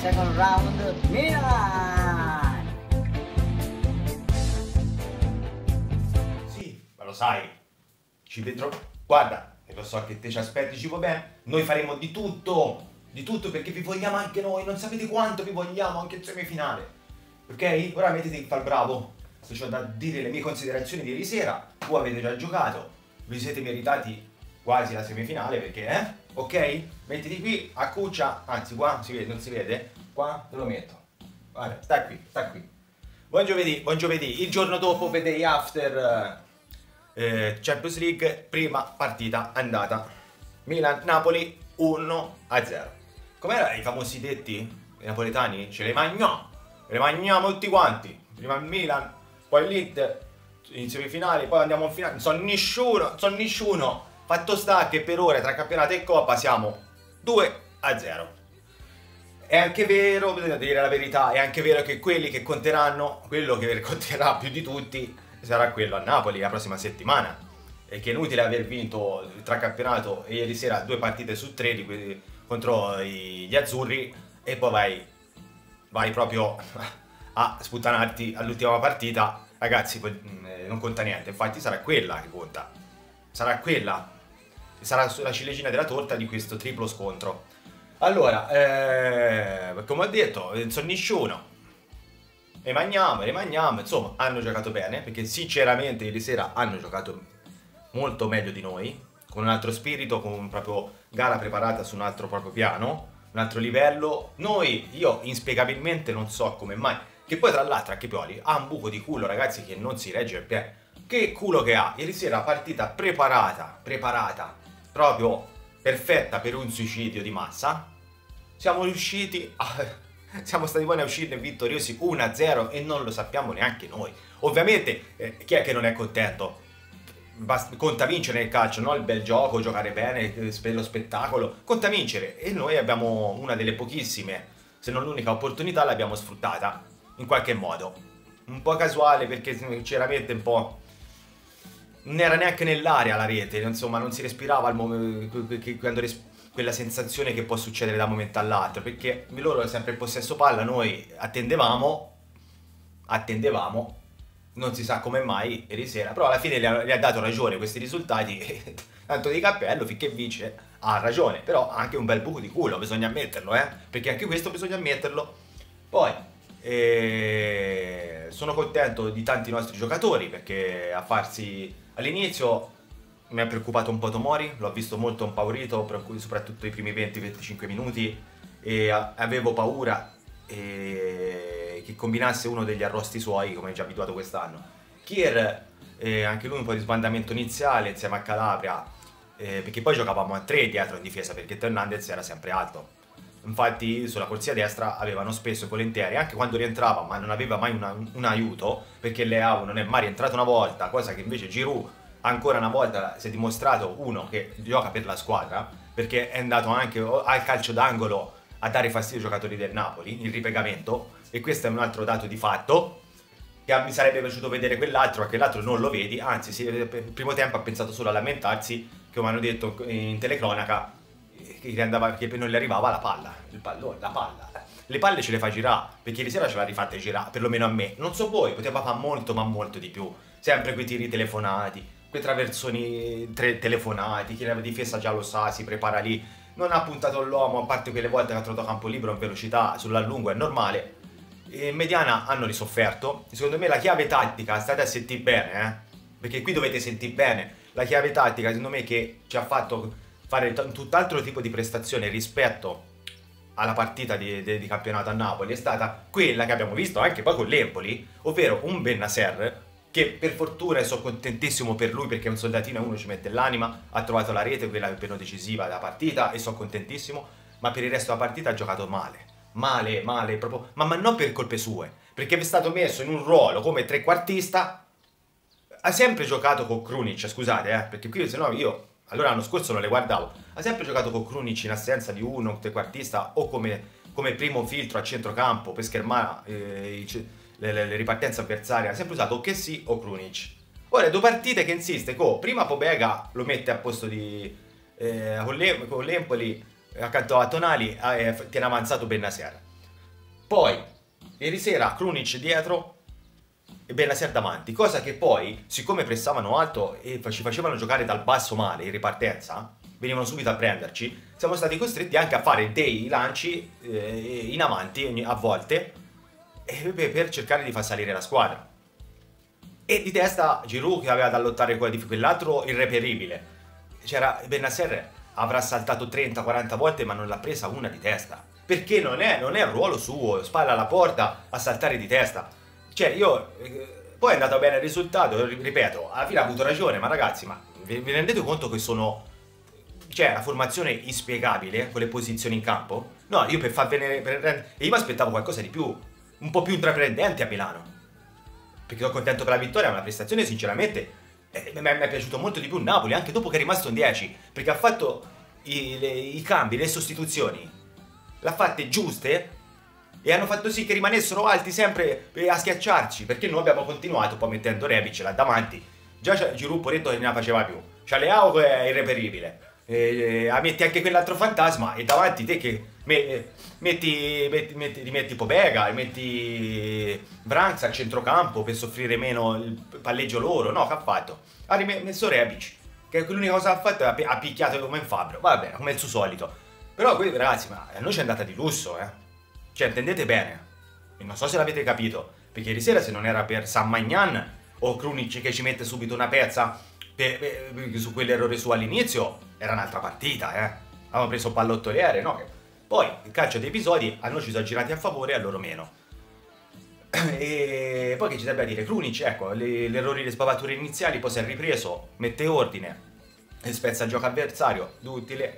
second round, Milan! Sì, ma lo sai, ci vedrò. Guarda, e lo so che te ci aspetti, ci va bene. Noi faremo di tutto perché vi vogliamo anche noi. Non sapete quanto vi vogliamo anche in semifinale. Ok? Ora mettiti a far bravo. Se c'ho da dire le mie considerazioni di ieri sera, voi avete già giocato, vi siete meritati quasi la semifinale perché, ok? Mettiti qui a cuccia, anzi qua si vede, non si vede? Qua te lo metto. Guarda, sta qui, sta qui. Buon giovedì, il giorno dopo day after Champions League, prima partita andata. Milan-Napoli 1-0. Com'erano i famosi detti? I napoletani? Ce le mangiamo tutti quanti. Prima il Milan, poi l'Inter in semifinale, poi andiamo in finale. Non so nessuno. Fatto sta che per ora tra campionato e coppa siamo 2-0. È anche vero, bisogna dire la verità, è anche vero che quelli che conteranno, quello che conterà più di tutti sarà quello a Napoli la prossima settimana. E che è inutile aver vinto tra campionato e ieri sera 2 partite su 3 contro gli azzurri e poi vai proprio a sputtanarti all'ultima partita. Ragazzi, non conta niente, infatti sarà quella che conta. Sarà quella, sarà la ciliegina della torta di questo triplo scontro. Allora, come ho detto, non so nessuno. Rimaniamo, insomma, hanno giocato bene, perché sinceramente ieri sera hanno giocato molto meglio di noi, con un altro spirito, con proprio gara preparata su un altro proprio piano, un altro livello. Io inspiegabilmente non so come mai, che poi tra l'altro anche Pioli ha un buco di culo, ragazzi, che non si regge il piede. Che culo che ha! Ieri sera partita preparata, proprio perfetta per un suicidio di massa. Siamo stati buoni a uscirne vittoriosi 1-0 e non lo sappiamo neanche noi. Ovviamente, chi è che non è contento? Conta vincere nel calcio, no? Il bel gioco, giocare bene, lo spettacolo. Conta vincere e noi abbiamo una delle pochissime, se non l'unica opportunità, l'abbiamo sfruttata in qualche modo. Un po' casuale perché sinceramente un po'... non era neanche nell'aria la rete, insomma non si respirava quella sensazione che può succedere da un momento all'altro, perché loro sempre il possesso palla, noi attendevamo, non si sa come mai ieri sera, però alla fine gli ha dato ragione questi risultati, tanto di cappello, finché vince ha ragione, però ha anche un bel buco di culo, bisogna ammetterlo, perché anche questo bisogna ammetterlo. Poi sono contento di tanti nostri giocatori, perché a farsi all'inizio mi ha preoccupato un po' Tomori, l'ho visto molto impaurito, soprattutto i primi 20-25 minuti, e avevo paura che combinasse uno degli arrosti suoi, come già abituato quest'anno. Kier, anche lui un po' di sbandamento iniziale insieme a Calabria, perché poi giocavamo a 3 dietro in difesa, perché Hernandez era sempre alto. Infatti sulla corsia destra avevano spesso e volentieri, anche quando rientrava, ma non aveva mai un aiuto, perché Leao non è mai rientrato una volta, cosa che invece Giroud ancora una volta si è dimostrato uno che gioca per la squadra, perché è andato anche al calcio d'angolo a dare fastidio ai giocatori del Napoli, il ripiegamento, e questo è un altro dato di fatto, che mi sarebbe piaciuto vedere quell'altro, perché l'altro non lo vedi, anzi per il primo tempo ha pensato solo a lamentarsi, che mi hanno detto in telecronaca che non gli arrivava la palla, il pallone, la palla. Le palle ce le fa girare, perché ieri sera ce l'ha rifatte girare, perlomeno a me. Non so voi, poteva fare molto ma molto di più. Sempre quei tiri telefonati, quei traversoni telefonati, chi era difesa già lo sa, si prepara lì. Non ha puntato l'uomo, a parte quelle volte che ha trovato campo libero in velocità, sull'allungo è normale. E in mediana hanno risofferto. Secondo me la chiave tattica, state a sentire bene, perché qui dovete sentire bene. La chiave tattica, secondo me, che ci ha fatto fare tutt'altro tipo di prestazione rispetto alla partita di campionato a Napoli è stata quella che abbiamo visto anche poi con l'Empoli, ovvero un Bennacer che per fortuna, e sono contentissimo per lui perché è un soldatino e uno ci mette l'anima, ha trovato la rete, quella per noi decisiva della partita, e sono contentissimo, ma per il resto della partita ha giocato male, proprio, ma non per colpe sue, perché è stato messo in un ruolo come trequartista, ha sempre giocato con Krunic, scusate, perché qui se no io... Allora l'anno scorso non le guardavo, ha sempre giocato con Krunic in assenza di uno trequartista o come primo filtro a centrocampo per schermare le ripartenze avversarie, ha sempre usato o Kessie o Krunic. Ora 2 partite che insiste prima Pobega lo mette a posto di con l'Empoli accanto a Tonali, tiene avanzato Bennacer. Poi, ieri sera, Krunic dietro e Bennacer davanti, cosa che poi, siccome pressavano alto e ci facevano giocare dal basso male in ripartenza, venivano subito a prenderci, siamo stati costretti anche a fare dei lanci in avanti a volte per cercare di far salire la squadra. E di testa Giroud che aveva da lottare con quell'altro irreperibile. C'era Bennacer, avrà saltato 30-40 volte ma non l'ha presa una di testa. Perché non è il ruolo suo, spalla alla porta a saltare di testa. Cioè io, poi è andato bene il risultato, ripeto, alla fine ha avuto ragione, ma ragazzi, ma vi rendete conto che sono... Cioè, la formazione inspiegabile con le posizioni in campo? No, io per far venire... io mi aspettavo qualcosa di più, un po' più intraprendente a Milano. Perché sono contento per la vittoria, ma la prestazione sinceramente mi è piaciuto molto di più il Napoli, anche dopo che è rimasto in 10, perché ha fatto i cambi, le sostituzioni, l'ha fatte giuste e hanno fatto sì che rimanessero alti sempre a schiacciarci, perché noi abbiamo continuato poi mettendo Rebic là davanti, già Giroud Poretto che ne faceva più, c'ha Leao che è irreperibile, metti anche quell'altro fantasma e davanti te che rimetti Pobega, metti Branks al centrocampo per soffrire meno il palleggio loro, no, che ha fatto? Ha rimesso Rebic, che l'unica cosa che ha fatto è ha picchiato come in fabbro, vabbè, come il suo solito. Però ragazzi, ma a noi c'è andata di lusso, cioè intendete bene, e non so se l'avete capito, perché ieri sera se non era per San Magnan o Krunic che ci mette subito una pezza su quell'errore su all'inizio, era un'altra partita, avevamo preso pallottoliere, no? Poi il calcio dei episodi a noi ci sono girati a favore e a loro meno. E poi che ci debba dire Krunic, ecco, gli errori, le sbavature iniziali, poi si è ripreso, mette ordine, spezza il gioco avversario, duttile,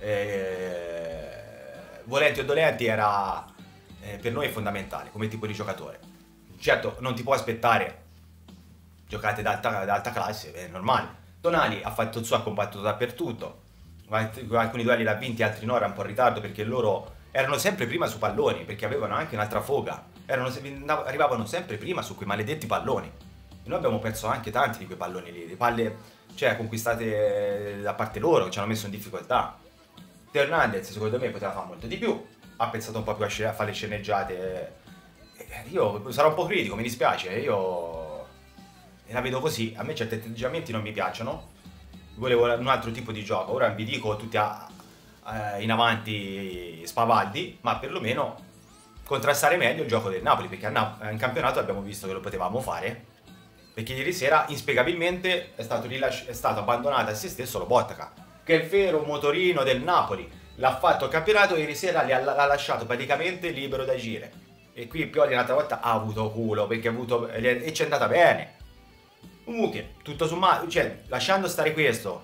volenti o dolenti era per noi fondamentale come tipo di giocatore. Certo, non ti può aspettare giocate d'alta classe, è normale. Tonali ha fatto il suo, ha combattuto dappertutto, alcuni duelli l'ha vinti, altri no, era un po' in ritardo perché loro erano sempre prima su palloni, perché avevano anche un'altra foga, arrivavano sempre prima su quei maledetti palloni. E noi abbiamo perso anche tanti di quei palloni lì, le palle, cioè, conquistate da parte loro, che ci hanno messo in difficoltà. Teo Hernandez secondo me poteva fare molto di più, ha pensato un po' più a fare le sceneggiate. Io sarò un po' critico, mi dispiace, io la vedo così, a me certi atteggiamenti non mi piacciono, volevo un altro tipo di gioco, ora vi dico tutti in avanti spavaldi, ma perlomeno contrastare meglio il gioco del Napoli, perché in campionato abbiamo visto che lo potevamo fare, perché ieri sera inspiegabilmente è stato abbandonato a se stesso Lobotka, che è il vero motorino del Napoli, l'ha fatto il campionato, ieri sera l'ha lasciato praticamente libero da agire, e qui Pioli un'altra volta ha avuto culo, perché e ci è andata bene. Comunque, tutto sommato, cioè, lasciando stare questo,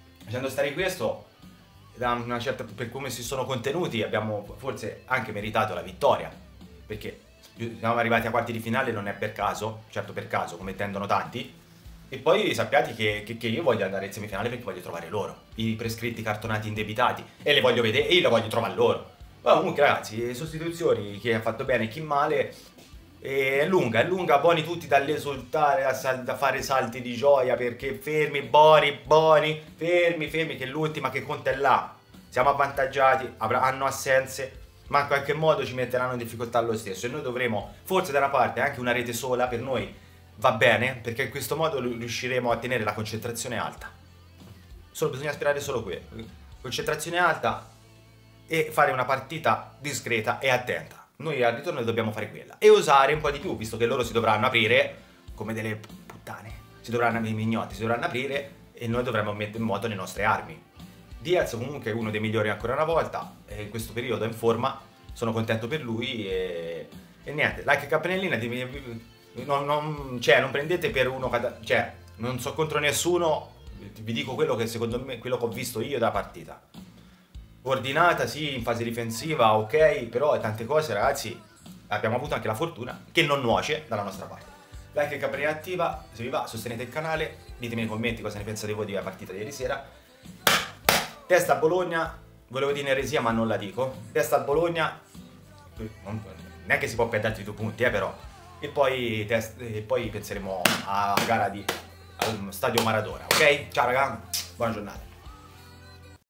da una certa, per come si sono contenuti, abbiamo forse anche meritato la vittoria, perché siamo arrivati a quarti di finale non è per caso, certo per caso, come tendono tanti, e poi sappiate che io voglio andare in semifinale perché voglio trovare loro, i prescritti cartonati indebitati, e le voglio vedere, e io le voglio trovare loro. Ma comunque ragazzi, sostituzioni, chi ha fatto bene e chi male, è lunga, buoni tutti dall'esultare, da fare salti di gioia, perché fermi, buoni, fermi, che l'ultima che conta è là. Siamo avvantaggiati, hanno assenze, ma in qualche modo ci metteranno in difficoltà lo stesso, e noi dovremo, forse da una parte anche una rete sola per noi va bene, perché in questo modo riusciremo a tenere la concentrazione alta. Bisogna sperare solo qui, concentrazione alta e fare una partita discreta e attenta. Noi al ritorno dobbiamo fare quella e osare un po' di più, visto che loro si dovranno aprire come delle puttane, i mignotti si dovranno aprire e noi dovremmo mettere in moto le nostre armi. Diaz comunque è uno dei migliori ancora una volta, in questo periodo è in forma, sono contento per lui e niente, like Capannellina, non prendete per uno, cioè non so contro nessuno, vi dico quello che secondo me, quello che ho visto io da partita. Ordinata, sì, in fase difensiva, ok, però tante cose, ragazzi, abbiamo avuto anche la fortuna che non nuoce dalla nostra parte. Like e campanella attiva, se vi va, sostenete il canale, ditemi nei commenti cosa ne pensate voi della partita di ieri sera. Testa a Bologna, volevo dire eresia ma non la dico, testa al Bologna, non è che si può perdere altri 2 punti, però. E poi penseremo a gara allo stadio Maradona, ok? Ciao raga, buona giornata.